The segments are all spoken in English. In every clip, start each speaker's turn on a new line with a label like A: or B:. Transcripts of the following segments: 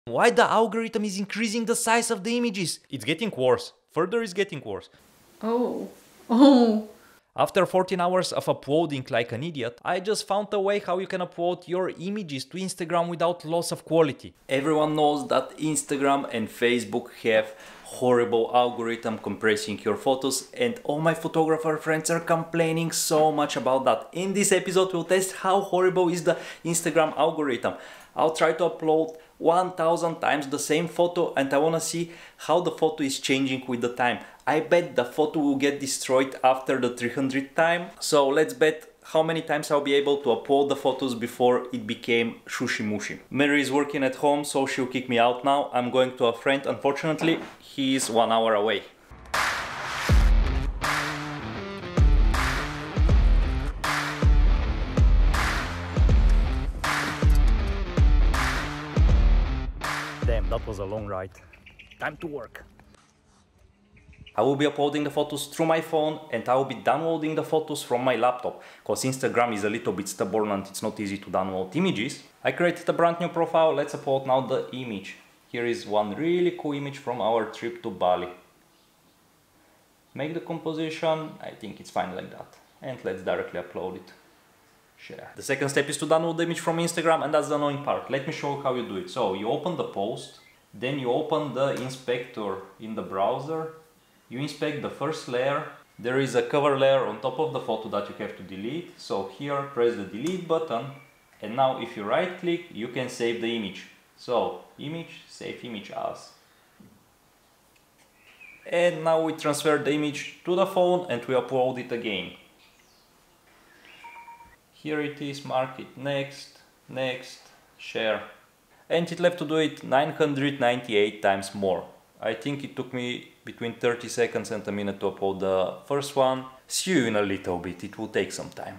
A: Why the algorithm is increasing the size of the images? It's getting worse. Further, it's getting worse.
B: Oh. Oh.
A: After 14 hours of uploading like an idiot, I just found a way how you can upload your images to Instagram without loss of quality. Everyone knows that Instagram and Facebook have horrible algorithm compressing your photos, and all my photographer friends are complaining so much about that. In this episode we'll test how horrible is the Instagram algorithm. I'll try to upload 1000 times the same photo and I wanna see how the photo is changing with the time. I bet the photo will get destroyed after the 300th time. So let's bet how many times I'll be able to upload the photos before it became shushy mushy. Mary is working at home, so she'll kick me out now. I'm going to a friend. Unfortunately, he is 1 hour away. Damn, that was a long ride. Time to work. I will be uploading the photos through my phone and I will be downloading the photos from my laptop, because Instagram is a little bit stubborn and it's not easy to download images. I created a brand new profile. Let's upload now the image. Here is one really cool image from our trip to Bali. Make the composition. I think it's fine like that. And let's directly upload it. Share. The second step is to download the image from Instagram, and that's the annoying part. Let me show you how you do it. So you open the post, then you open the inspector in the browser. You inspect the first layer. There is a cover layer on top of the photo that you have to delete. So here, press the delete button. And now if you right click, you can save the image. So image, save image as. And now we transfer the image to the phone and we upload it again. Here it is, mark it next, next, share. And it left to do it 998 times more. I think it took me between 30 seconds and a minute to upload the first one. See you in a little bit, it will take some time.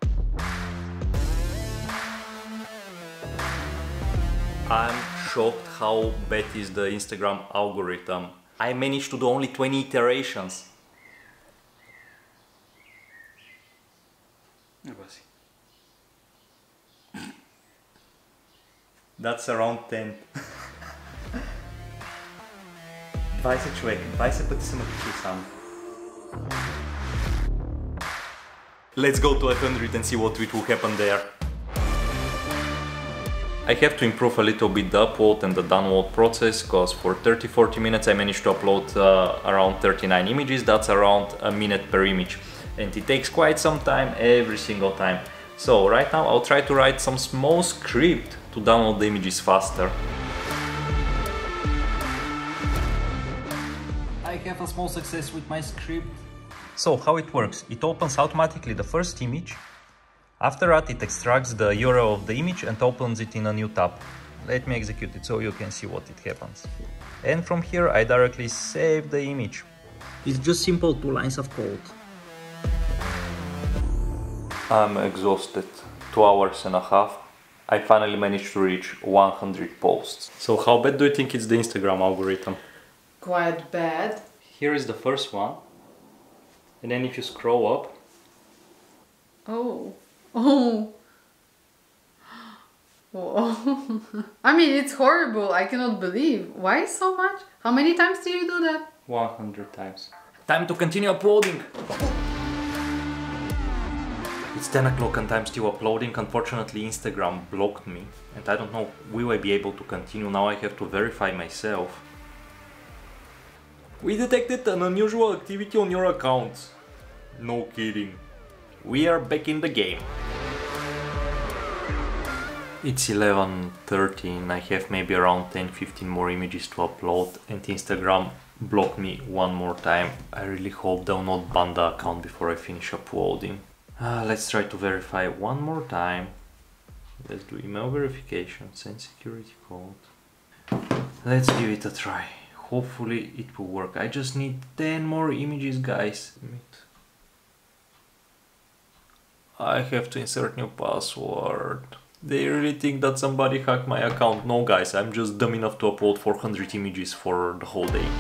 A: I'm shocked how bad is the Instagram algorithm. I managed to do only 20 iterations. That's around 10. 20 човек, 20 пъти съм качил сам. Let's go to 100 and see what will happen there. I have to improve a little bit the upload and the download process, because for 30-40 minutes I managed to upload around 39 images. That's around a minute per image. And it takes quite some time every single time. So right now I'll try to write some small script to download the images faster. I have a small success with my script. So how it works, it opens automatically the first image. After that it extracts the URL of the image and opens it in a new tab. Let me execute it so you can see what it happens. And from here I directly save the image. It's just simple 2 lines of code. I'm exhausted. 2 hours and a half. I finally managed to reach 100 posts. So how bad do you think it's the Instagram algorithm?
B: Quite bad.
A: Here is the first one. And then if you scroll up.
B: Oh. Oh. Whoa. I mean, it's horrible. I cannot believe. Why so much? How many times did you do that?
A: 100 times. Time to continue uploading. It's 10 o'clock and I'm still uploading. Unfortunately, Instagram blocked me. And I don't know, will I be able to continue? Now I have to verify myself. We detected an unusual activity on your account. No kidding. We are back in the game. It's 11:13. I have maybe around 10-15 more images to upload and Instagram blocked me one more time. I really hope they'll not ban the account before I finish uploading. Let's try to verify one more time. Let's do email verification, send security code. Let's give it a try. Hopefully it will work. I just need 10 more images, guys. I have to insert new password. They really think that somebody hacked my account. No guys, I'm just dumb enough to upload 400 images for the whole day.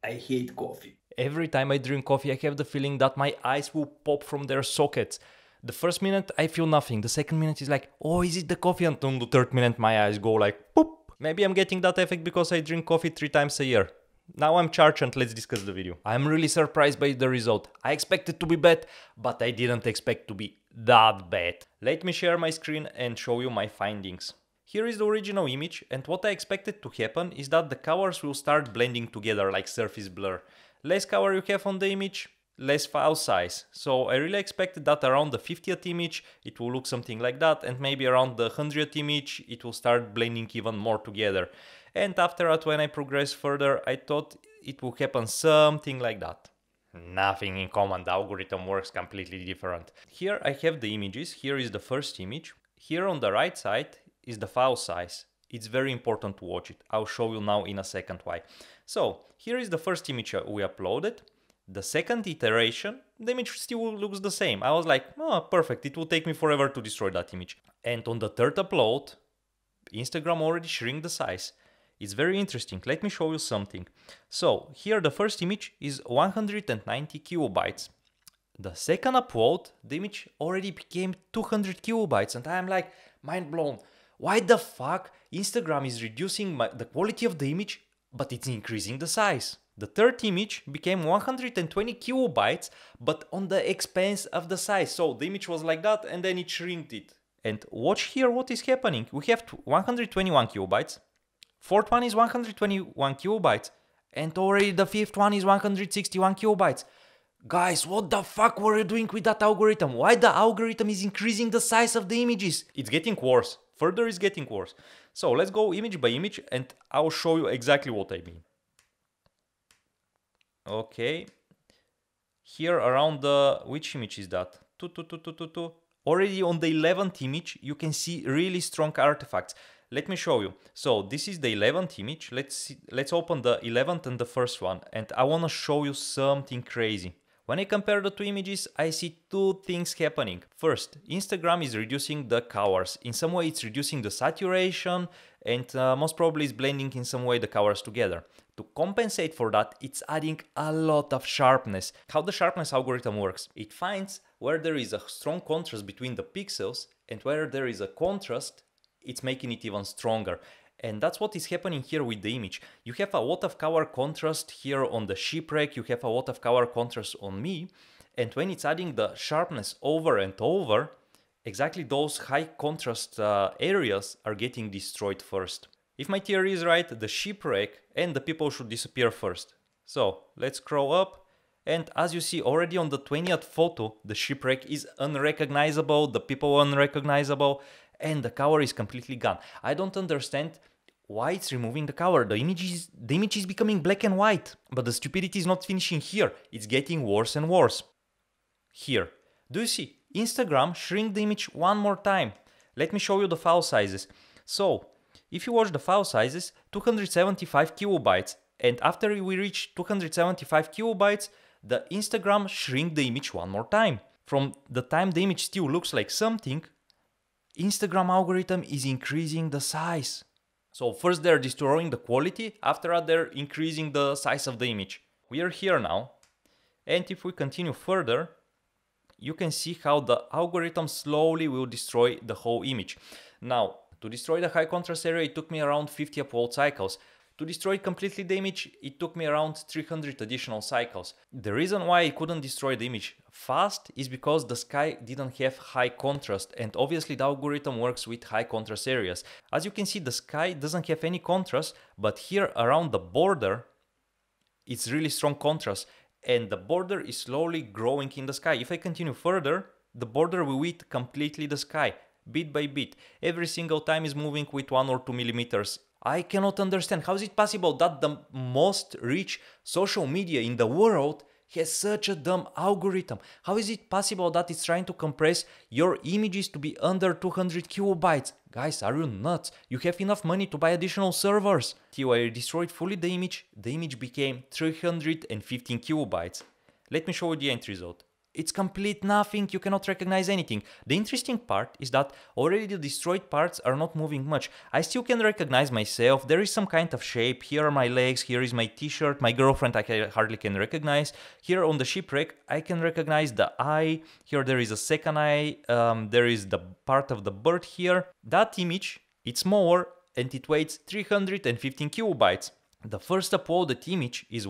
A: I hate coffee. Every time I drink coffee, I have the feeling that my eyes will pop from their sockets. The first minute I feel nothing, the second minute is like, oh, is it the coffee? And on the third minute my eyes go like, poop. Maybe I'm getting that effect because I drink coffee 3 times a year. Now I'm charged and let's discuss the video. I'm really surprised by the result. I expected to be bad, but I didn't expect to be that bad. Let me share my screen and show you my findings. Here is the original image, and what I expected to happen is that the colors will start blending together like surface blur. Less color you have on the image, less file size. So I really expected that around the 50th image it will look something like that, and maybe around the 100th image it will start blending even more together. And after that, when I progressed further, I thought it will happen something like that. Nothing in common, the algorithm works completely different. Here I have the images, here is the first image. Here on the right side is the file size. It's very important to watch it. I'll show you now in a second why. So here is the first image we uploaded. The second iteration, the image still looks the same. I was like, oh, perfect, it will take me forever to destroy that image. And on the third upload, Instagram already shrink the size. It's very interesting. Let me show you something. So here the first image is 190 kilobytes. The second upload, the image already became 200 kilobytes, and I am like, mind blown. Why the fuck Instagram is reducing the quality of the image, but it's increasing the size? The third image became 120 kilobytes, but on the expense of the size. So the image was like that, and then it shrinked it. And watch here what is happening. We have 121 kilobytes. Fourth one is 121 kilobytes. And already the fifth one is 161 kilobytes. Guys, what the fuck were you doing with that algorithm? Why the algorithm is increasing the size of the images? It's getting worse. Further it's getting worse. So let's go image by image and I'll show you exactly what I mean. Okay. Here around the... which image is that? Already on the 11th image you can see really strong artifacts. Let me show you. So this is the 11th image. Let's open the 11th and the first one. And I want to show you something crazy. When I compare the two images, I see two things happening. First, Instagram is reducing the colors. In some way it's reducing the saturation and most probably it's blending in some way the colors together. To compensate for that, it's adding a lot of sharpness. How the sharpness algorithm works? It finds where there is a strong contrast between the pixels, and where there is a contrast, it's making it even stronger. And that's what is happening here with the image. You have a lot of color contrast here on the shipwreck, you have a lot of color contrast on me, and when it's adding the sharpness over and over, exactly those high contrast areas are getting destroyed first. If my theory is right, the shipwreck and the people should disappear first. So let's scroll up, and as you see already on the 20th photo, the shipwreck is unrecognizable, the people unrecognizable, and the color is completely gone. I don't understand why it's removing the color. The image is becoming black and white, but the stupidity is not finishing here. It's getting worse and worse. Here, do you see? Instagram shrink the image one more time. Let me show you the file sizes. So, if you watch the file sizes, 275 kilobytes, and after we reach 275 kilobytes, the Instagram shrink the image one more time. From the time the image still looks like something, Instagram algorithm is increasing the size. So first they're destroying the quality, after that they're increasing the size of the image. We are here now, and if we continue further, you can see how the algorithm slowly will destroy the whole image. Now, to destroy the high contrast area, it took me around 50 upload cycles. To destroy completely the image, it took me around 300 additional cycles. The reason why I couldn't destroy the image fast is because the sky didn't have high contrast, and obviously the algorithm works with high contrast areas. As you can see, the sky doesn't have any contrast, but here around the border, it's really strong contrast, and the border is slowly growing in the sky. If I continue further, the border will eat completely the sky, bit by bit. Every single time is moving with 1 or 2 millimeters. I cannot understand how is it possible that the most rich social media in the world has such a dumb algorithm. How is it possible that it's trying to compress your images to be under 200 kilobytes? Guys, are you nuts? You have enough money to buy additional servers. Till I destroyed fully the image became 315 kilobytes. Let me show you the end result. It's complete nothing, you cannot recognize anything. The interesting part is that already the destroyed parts are not moving much. I still can recognize myself, there is some kind of shape, here are my legs, here is my t-shirt, my girlfriend I hardly can recognize. Here on the shipwreck I can recognize the eye, here there is a second eye, there is the part of the bird here. That image, it's smaller and it weighs 315 kilobytes. The first uploaded image is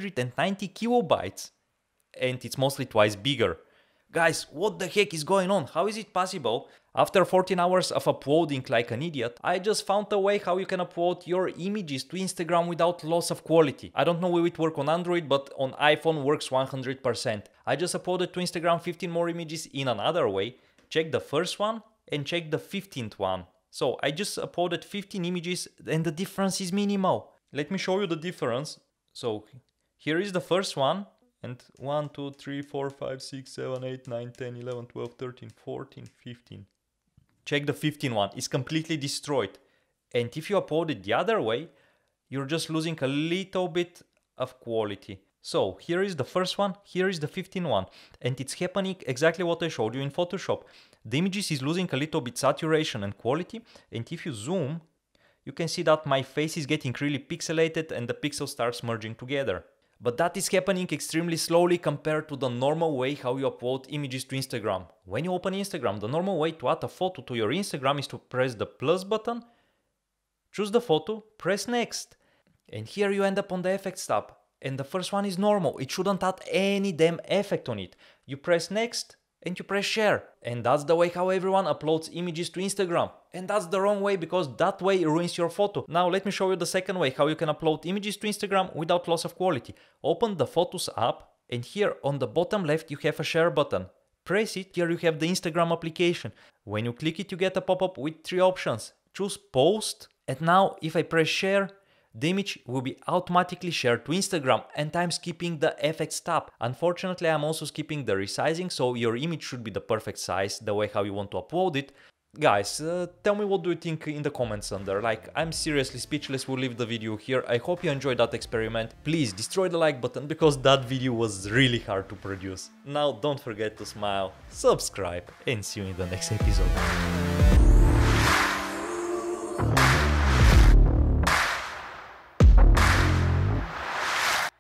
A: 190 kilobytes. And it's mostly twice bigger. Guys, what the heck is going on? How is it possible? After 14 hours of uploading like an idiot, I just found a way how you can upload your images to Instagram without loss of quality. I don't know will it work on Android, but on iPhone works 100%. I just uploaded to Instagram 15 more images in another way. Check the first one and check the 15th one. So I just uploaded 15 images and the difference is minimal. Let me show you the difference. So here is the first one. And 1, 2, 3, 4, 5, 6, 7, 8, 9, 10, 11, 12, 13, 14, 15. Check the 15 one, it's completely destroyed. And if you upload it the other way, you're just losing a little bit of quality. So here is the first one, here is the 15 one. And it's happening exactly what I showed you in Photoshop. The images is losing a little bit saturation and quality. And if you zoom, you can see that my face is getting really pixelated and the pixels starts merging together. But that is happening extremely slowly compared to the normal way how you upload images to Instagram. When you open Instagram, the normal way to add a photo to your Instagram is to press the plus button, choose the photo, press next. And here you end up on the effects tab. And the first one is normal, it shouldn't add any damn effect on it. You press next and you press share. And that's the way how everyone uploads images to Instagram. And that's the wrong way because that way ruins your photo. Now let me show you the second way how you can upload images to Instagram without loss of quality. Open the Photos app and here on the bottom left you have a share button. Press it, here you have the Instagram application. When you click it you get a pop-up with 3 options. Choose post and now if I press share, the image will be automatically shared to Instagram and I'm skipping the effects tab. Unfortunately, I'm also skipping the resizing, so your image should be the perfect size, the way how you want to upload it. Guys, tell me what do you think in the comments under, like I'm seriously speechless, we'll leave the video here. I hope you enjoyed that experiment. Please destroy the like button because that video was really hard to produce. Now don't forget to smile, subscribe and see you in the next episode.